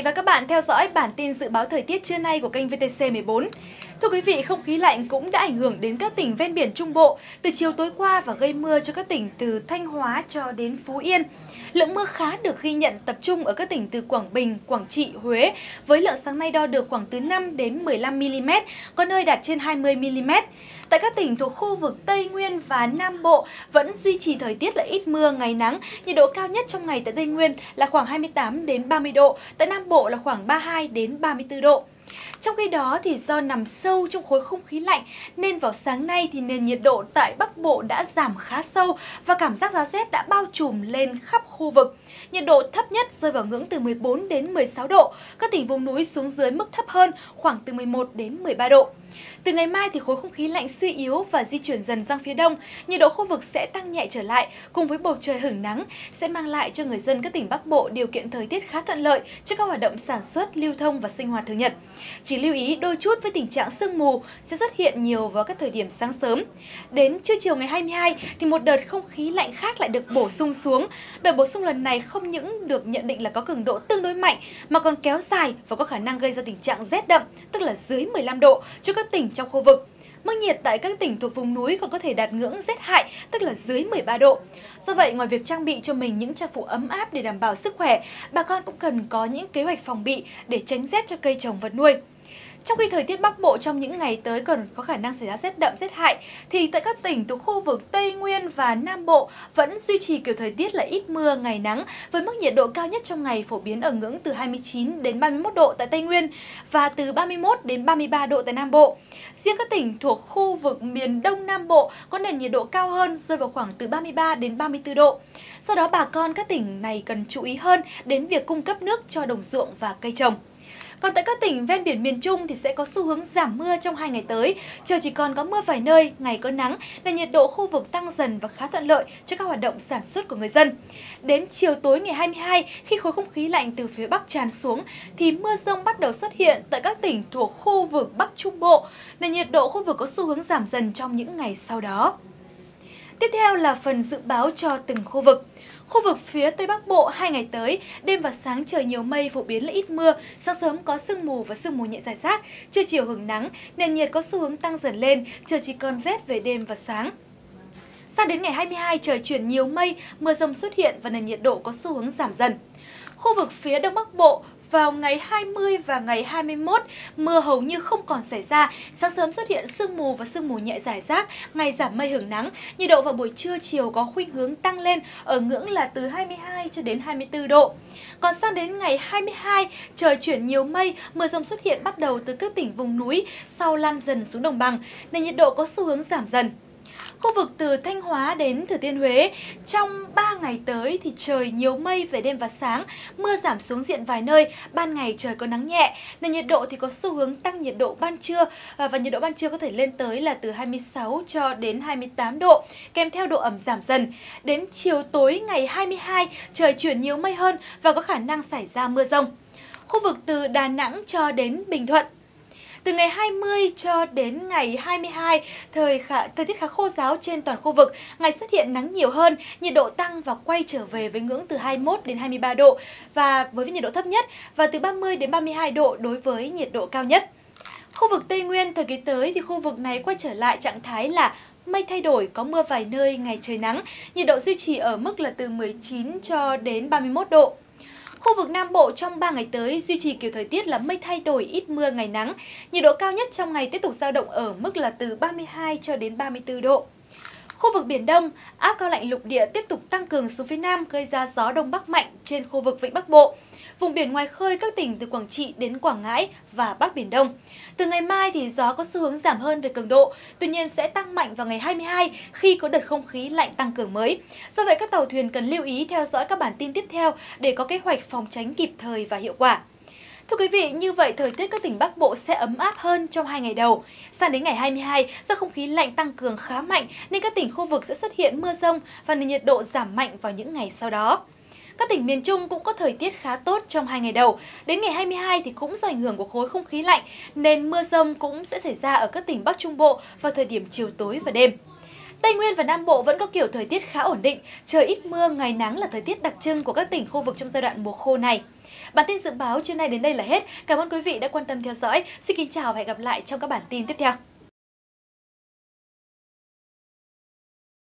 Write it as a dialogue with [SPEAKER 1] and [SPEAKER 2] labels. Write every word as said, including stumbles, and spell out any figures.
[SPEAKER 1] và các bạn theo dõi bản tin dự báo thời tiết trưa nay của kênh vê tê xê mười bốn. Thưa quý vị, không khí lạnh cũng đã ảnh hưởng đến các tỉnh ven biển Trung Bộ từ chiều tối qua và gây mưa cho các tỉnh từ Thanh Hóa cho đến Phú Yên. Lượng mưa khá được ghi nhận tập trung ở các tỉnh từ Quảng Bình, Quảng Trị, Huế, với lượng sáng nay đo được khoảng từ năm đến mười lăm mi-li-mét, có nơi đạt trên hai mươi mi-li-mét. Tại các tỉnh thuộc khu vực Tây Nguyên và Nam Bộ vẫn duy trì thời tiết là ít mưa, ngày nắng. Nhiệt độ cao nhất trong ngày tại Tây Nguyên là khoảng hai mươi tám đến ba mươi độ, tại Nam Bộ là khoảng ba mươi hai đến ba mươi tư độ. Trong khi đó thì do nằm sâu trong khối không khí lạnh nên vào sáng nay thì nền nhiệt độ tại Bắc Bộ đã giảm khá sâu và cảm giác giá rét đã bao trùm lên khắp khu vực. Nhiệt độ thấp nhất rơi vào ngưỡng từ mười bốn đến mười sáu độ, các tỉnh vùng núi xuống dưới mức thấp hơn khoảng từ mười một đến mười ba độ. Từ ngày mai thì khối không khí lạnh suy yếu và di chuyển dần sang phía đông, nhiệt độ khu vực sẽ tăng nhẹ trở lại cùng với bầu trời hửng nắng sẽ mang lại cho người dân các tỉnh Bắc Bộ điều kiện thời tiết khá thuận lợi cho các hoạt động sản xuất, lưu thông và sinh hoạt thường nhật. Chỉ lưu ý đôi chút với tình trạng sương mù sẽ xuất hiện nhiều vào các thời điểm sáng sớm. Đến trưa chiều ngày hai mươi hai thì một đợt không khí lạnh khác lại được bổ sung xuống. Đợt bổ sung lần này không những được nhận định là có cường độ tương đối mạnh mà còn kéo dài và có khả năng gây ra tình trạng rét đậm, tức là dưới mười lăm độ cho các tỉnh trong khu vực. Mức nhiệt tại các tỉnh thuộc vùng núi còn có thể đạt ngưỡng rét hại, tức là dưới mười ba độ. Do vậy, ngoài việc trang bị cho mình những trang phục ấm áp để đảm bảo sức khỏe, bà con cũng cần có những kế hoạch phòng bị để tránh rét cho cây trồng vật nuôi. Trong khi thời tiết Bắc Bộ trong những ngày tới còn có khả năng xảy ra rét đậm, rét hại, thì tại các tỉnh thuộc khu vực Tây Nguyên và Nam Bộ vẫn duy trì kiểu thời tiết là ít mưa, ngày nắng, với mức nhiệt độ cao nhất trong ngày phổ biến ở ngưỡng từ hai mươi chín đến ba mươi mốt độ tại Tây Nguyên và từ ba mươi mốt đến ba mươi ba độ tại Nam Bộ. Riêng các tỉnh thuộc khu vực miền Đông Nam Bộ có nền nhiệt độ cao hơn, rơi vào khoảng từ ba mươi ba đến ba mươi tư độ. Do đó, bà con các tỉnh này cần chú ý hơn đến việc cung cấp nước cho đồng ruộng và cây trồng. Còn tại các tỉnh ven biển miền Trung thì sẽ có xu hướng giảm mưa trong hai ngày tới. Trời chỉ còn có mưa vài nơi, ngày có nắng, nên nhiệt độ khu vực tăng dần và khá thuận lợi cho các hoạt động sản xuất của người dân. Đến chiều tối ngày hai mươi hai, khi khối không khí lạnh từ phía Bắc tràn xuống, thì mưa rông bắt đầu xuất hiện tại các tỉnh thuộc khu vực Bắc Trung Bộ, nên nhiệt độ khu vực có xu hướng giảm dần trong những ngày sau đó. Tiếp theo là phần dự báo cho từng khu vực. Khu vực phía Tây Bắc Bộ hai ngày tới, đêm và sáng trời nhiều mây, phổ biến là ít mưa, sáng sớm có sương mù và sương mù nhẹ rải rác, trưa chiều hửng nắng, nền nhiệt có xu hướng tăng dần lên, trời chỉ còn rét về đêm và sáng. Sang đến ngày hai mươi hai, trời chuyển nhiều mây, mưa rông xuất hiện và nền nhiệt độ có xu hướng giảm dần. Khu vực phía Đông Bắc Bộ, vào ngày hai mươi và ngày hai mươi mốt, mưa hầu như không còn xảy ra, sáng sớm xuất hiện sương mù và sương mù nhẹ rải rác, ngày giảm mây hưởng nắng, nhiệt độ vào buổi trưa chiều có khuynh hướng tăng lên ở ngưỡng là từ hai mươi hai cho đến hai mươi tư độ. Còn sang đến ngày hai mươi hai, trời chuyển nhiều mây, mưa rông xuất hiện bắt đầu từ các tỉnh vùng núi, sau lan dần xuống đồng bằng, nên nhiệt độ có xu hướng giảm dần. Khu vực từ Thanh Hóa đến Thừa Thiên Huế, trong ba ngày tới thì trời nhiều mây về đêm và sáng, mưa giảm xuống diện vài nơi, ban ngày trời có nắng nhẹ, nên nhiệt độ thì có xu hướng tăng nhiệt độ ban trưa và nhiệt độ ban trưa có thể lên tới là từ hai mươi sáu cho đến hai mươi tám độ, kèm theo độ ẩm giảm dần. Đến chiều tối ngày hai mươi hai, trời chuyển nhiều mây hơn và có khả năng xảy ra mưa rông. Khu vực từ Đà Nẵng cho đến Bình Thuận, từ ngày hai mươi cho đến ngày hai mươi hai, thời, khá, thời tiết khá khô ráo trên toàn khu vực, ngày xuất hiện nắng nhiều hơn, nhiệt độ tăng và quay trở về với ngưỡng từ hai mươi mốt đến hai mươi ba độ và với nhiệt độ thấp nhất và từ ba mươi đến ba mươi hai độ đối với nhiệt độ cao nhất. Khu vực Tây Nguyên thời kỳ tới thì khu vực này quay trở lại trạng thái là mây thay đổi, có mưa vài nơi, ngày trời nắng, nhiệt độ duy trì ở mức là từ mười chín cho đến ba mươi mốt độ. Khu vực Nam Bộ trong ba ngày tới duy trì kiểu thời tiết là mây thay đổi, ít mưa, ngày nắng. Nhiệt độ cao nhất trong ngày tiếp tục dao động ở mức là từ ba mươi hai cho đến ba mươi tư độ. Khu vực Biển Đông, áp cao lạnh lục địa tiếp tục tăng cường xuống phía Nam gây ra gió Đông Bắc mạnh trên khu vực Vịnh Bắc Bộ. Vùng biển ngoài khơi các tỉnh từ Quảng Trị đến Quảng Ngãi và Bắc Biển Đông. Từ ngày mai thì gió có xu hướng giảm hơn về cường độ, tuy nhiên sẽ tăng mạnh vào ngày hai mươi hai khi có đợt không khí lạnh tăng cường mới. Do vậy các tàu thuyền cần lưu ý theo dõi các bản tin tiếp theo để có kế hoạch phòng tránh kịp thời và hiệu quả. Thưa quý vị, như vậy thời tiết các tỉnh Bắc Bộ sẽ ấm áp hơn trong hai ngày đầu. Sang đến ngày hai mươi hai, do không khí lạnh tăng cường khá mạnh nên các tỉnh khu vực sẽ xuất hiện mưa rông và nền nhiệt độ giảm mạnh vào những ngày sau đó. Các tỉnh miền Trung cũng có thời tiết khá tốt trong hai ngày đầu. Đến ngày hai mươi hai thì cũng do ảnh hưởng của khối không khí lạnh nên mưa rông cũng sẽ xảy ra ở các tỉnh Bắc Trung Bộ vào thời điểm chiều tối và đêm. Tây Nguyên và Nam Bộ vẫn có kiểu thời tiết khá ổn định, trời ít mưa, ngày nắng là thời tiết đặc trưng của các tỉnh khu vực trong giai đoạn mùa khô này. Bản tin dự báo trưa nay đến đây là hết. Cảm ơn quý vị đã quan tâm theo dõi. Xin kính chào và hẹn gặp lại trong các bản tin tiếp theo.